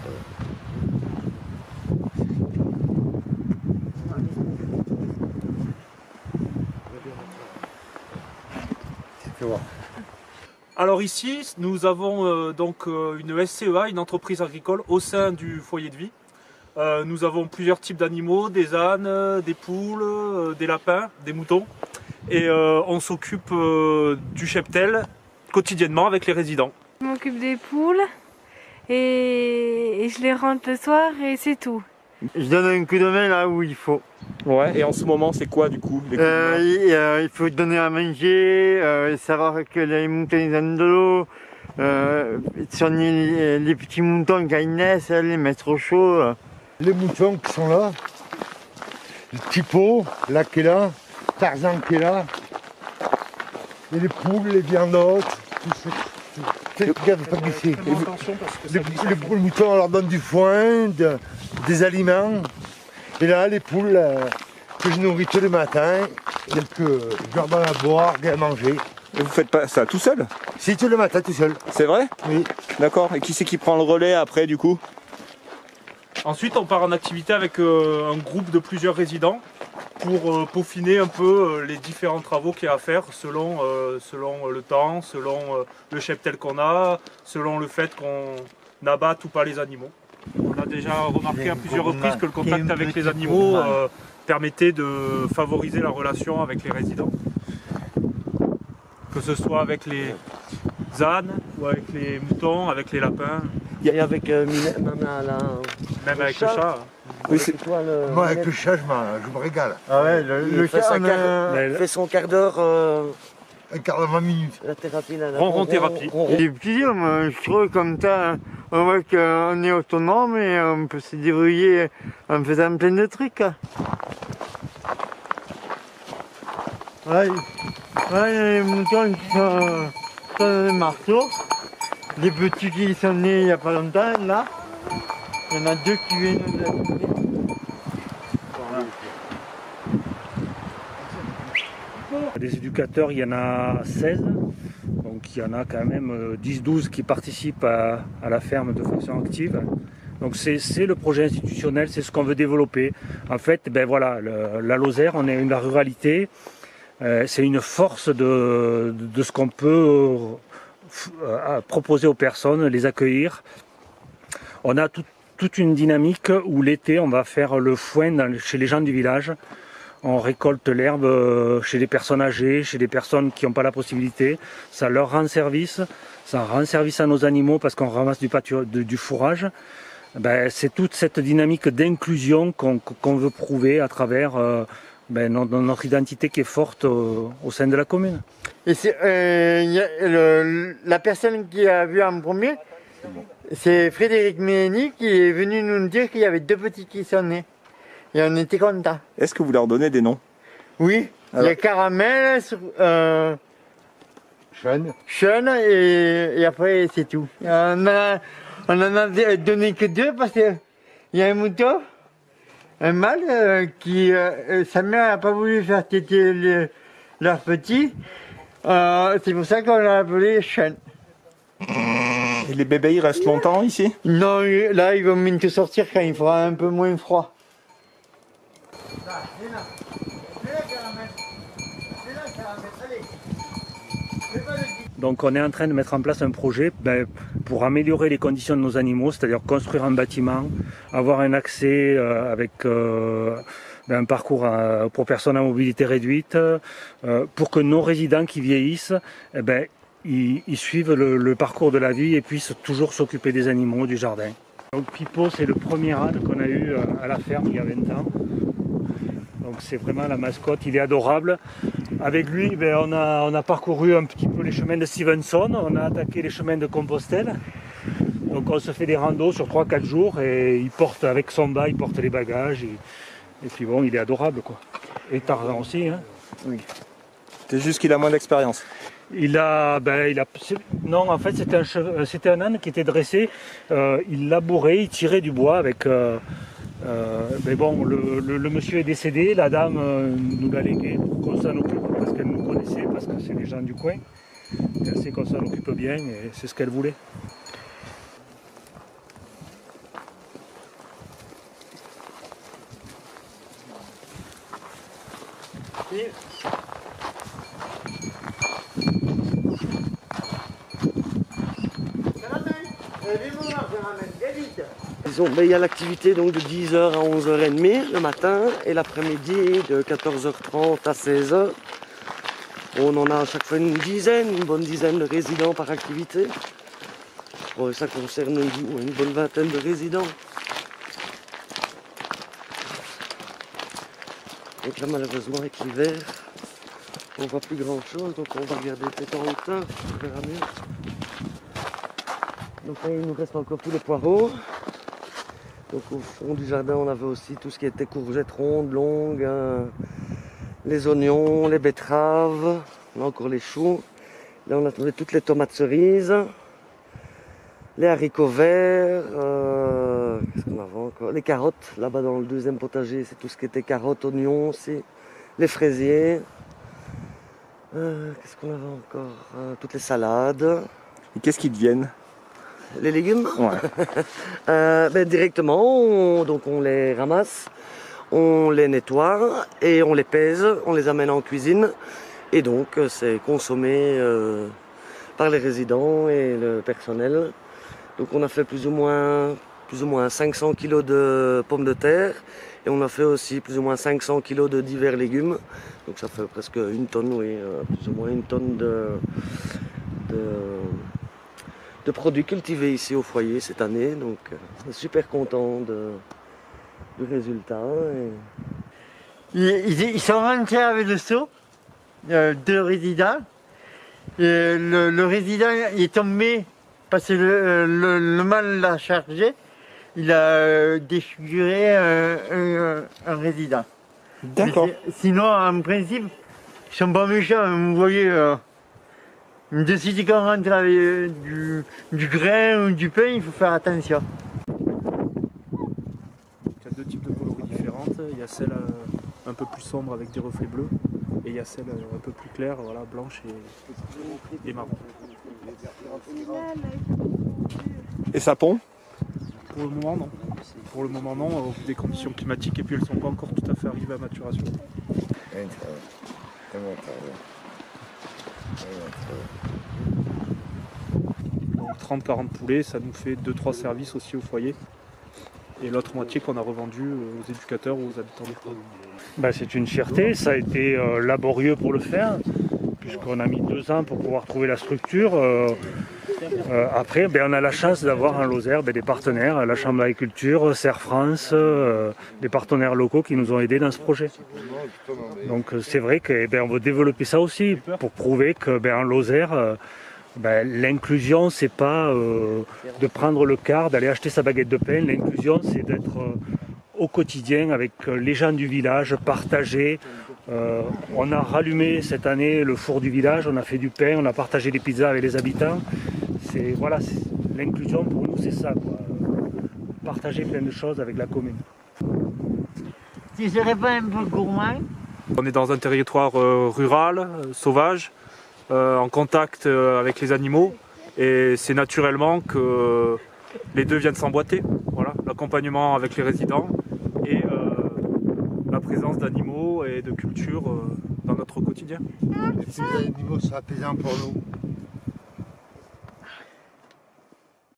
Alors ici, nous avons donc une SCEA, une entreprise agricole au sein du foyer de vie. Nous avons plusieurs types d'animaux, des ânes, des poules, des lapins, des moutons. Et on s'occupe du cheptel quotidiennement avec les résidents. Je m'occupe des poules et je les rentre le soir et c'est tout. Je donne un coup de main là où il faut. Ouais, et en ce moment, c'est quoi du coup les coups de main Il faut donner à manger, savoir que les moutons ils ont de l'eau, soigner les petits moutons quand ils naissent, les mettre au chaud. Les moutons qui sont là, le Tipo, là qui est là, Tarzan qui est là, et les poules, les viandottes, tout ça. Regarde pas glisser. Les moutons, on leur donne du foin, des aliments. Et là, les poules que je nourris tous les matins, je leur donne à boire et à manger. Et vous faites pas ça tout seul? Si, tous les matins, tout seul. C'est vrai? Oui. D'accord. Et qui c'est qui prend le relais après du coup? Ensuite, on part en activité avec un groupe de plusieurs résidents pour peaufiner un peu les différents travaux qu'il y a à faire selon le temps, selon le cheptel qu'on a, selon le fait qu'on abatte ou pas les animaux. On a déjà remarqué à plusieurs reprises que le contact avec les animaux permettait de favoriser la relation avec les résidents. Que ce soit avec les ânes ou avec les moutons, avec les lapins. Et avec même avec le chat. Oui, c'est... Moi, avec le chat, je me régale. Ah ouais, le chat, il fait son quart d'heure. Un quart de 20 minutes. La thérapie, là. Ronron thérapie. c'est plaisir, moi, je trouve comme ça, on voit qu'on est autonome et on peut se débrouiller en faisant plein de trucs. Ouais, il y a les moutons qui sont dans les marteaux. Les petits qui sont nés il n'y a pas longtemps, là. Il y en a deux qui viennent de la journée. Des éducateurs, il y en a 16. Donc il y en a quand même 10-12 qui participent à la ferme de façon active. Donc c'est le projet institutionnel, c'est ce qu'on veut développer. En fait, ben voilà, la Lozère, on est la ruralité. C'est une force de ce qu'on peut proposer aux personnes, les accueillir. On a toute une dynamique où l'été on va faire le foin chez les gens du village. On récolte l'herbe chez les personnes âgées, chez les personnes qui n'ont pas la possibilité. Ça leur rend service, ça rend service à nos animaux parce qu'on ramasse du fourrage. Ben, c'est toute cette dynamique d'inclusion qu'on veut prouver à travers notre identité qui est forte au sein de la commune. Et la personne qui a vu en premier, c'est Frédéric Méni qui est venu nous dire qu'il y avait deux petits qui sont nés. Et on était contents. Est-ce que vous leur donnez des noms? Oui, il y a Caramel, Sean et après c'est tout. On en a donné que deux parce qu'il y a un mouton, un mâle qui sa mère n'a pas voulu faire téter leur petit. C'est pour ça qu'on l'a appelé Sean. Et les bébés ils restent longtemps ici? Non, là ils vont bientôt sortir quand il fera un peu moins froid. Donc on est en train de mettre en place un projet pour améliorer les conditions de nos animaux, c'est-à-dire construire un bâtiment, avoir un accès avec un parcours pour personnes à mobilité réduite, pour que nos résidents qui vieillissent, ils suivent le parcours de la vie et puissent toujours s'occuper des animaux, du jardin. Donc Pipo, c'est le premier âne qu'on a eu à la ferme il y a 20 ans. Donc c'est vraiment la mascotte, il est adorable. Avec lui, on a parcouru un petit peu les chemins de Stevenson, on a attaqué les chemins de Compostelle. Donc on se fait des randos sur 3-4 jours et il porte avec son bas, il porte les bagages. Et puis bon, il est adorable quoi. Et Tarzan aussi. Hein. Oui. C'est juste qu'il a moins d'expérience. Non, en fait c'était un âne qui était dressé, il labourait, il tirait du bois avec... mais bon, le monsieur est décédé, la dame nous l'a légué pour qu'on s'en occupe parce qu'elle nous connaissait, parce que c'est les gens du coin. Elle sait qu'on s'en occupe bien et c'est ce qu'elle voulait. Il y a l'activité donc de 10h à 11h30 le matin et l'après-midi de 14h30 à 16h. On en a à chaque fois une bonne dizaine de résidents par activité. Bon, ça concerne une bonne vingtaine de résidents. Donc là malheureusement avec l'hiver, on voit plus grand chose, donc on va regarder peut-être en hauteur, on verra mieux. Donc là il nous reste encore tous les poireaux. Donc au fond du jardin on avait aussi tout ce qui était courgettes rondes, longues, les oignons, les betteraves, on a encore les choux. Là on a trouvé toutes les tomates cerises, les haricots verts, qu'est-ce qu'on avait encore? Les carottes, là-bas dans le deuxième potager, c'est tout ce qui était carottes, oignons aussi, les fraisiers. Qu'est-ce qu'on avait encore? Toutes les salades. Et qu'est-ce qu'ils deviennent? Les légumes? Ouais. Directement, on les ramasse, on les nettoie et on les pèse, on les amène en cuisine et donc c'est consommé par les résidents et le personnel. Donc on a fait plus ou moins 500 kg de pommes de terre et on a fait aussi plus ou moins 500 kg de divers légumes. Donc ça fait presque une tonne, oui, plus ou moins une tonne de produits cultivés ici au foyer cette année. Donc on est super content du résultat. Ils sont rentrés avec le seau, deux résidents. Et le résident il est tombé parce que le mâle l'a chargé. Il a défiguré un résident. D'accord. Sinon, en principe, ils sont pas méchants. Vous voyez, de suite qu'on rentre avec du grain ou du pain, il faut faire attention. Il y a deux types de coloris différentes. Il y a celle un peu plus sombre avec des reflets bleus et il y a celle un peu plus claire, voilà, blanche et marron. Et ça pond? Pour le moment, non. Pour le moment, non, au vu des conditions climatiques et puis elles ne sont pas encore tout à fait arrivées à maturation. Donc 30-40 poulets, ça nous fait 2-3 services aussi au foyer. Et l'autre moitié qu'on a revendue aux éducateurs ou aux habitants du foyer. C'est une fierté, ça a été laborieux pour le faire, puisqu'on a mis 2 ans pour pouvoir trouver la structure. Après, on a la chance d'avoir en Lozère des partenaires, la Chambre d'agriculture, Serre France, des partenaires locaux qui nous ont aidés dans ce projet. Donc c'est vrai qu'on veut développer ça aussi pour prouver qu'en Lozère, l'inclusion c'est pas de prendre le car, d'aller acheter sa baguette de pain. L'inclusion c'est d'être au quotidien avec les gens du village, partager. On a rallumé cette année le four du village, on a fait du pain, on a partagé des pizzas avec les habitants. L'inclusion pour nous c'est ça, quoi. Partager plein de choses avec la commune. Tu ne serais pas un peu gourmand? On est dans un territoire rural, sauvage, en contact avec les animaux et c'est naturellement que les deux viennent s'emboîter. Voilà, l'accompagnement avec les résidents et la présence d'animaux et de culture dans notre quotidien. Les petits animaux sont apaisants pour nous.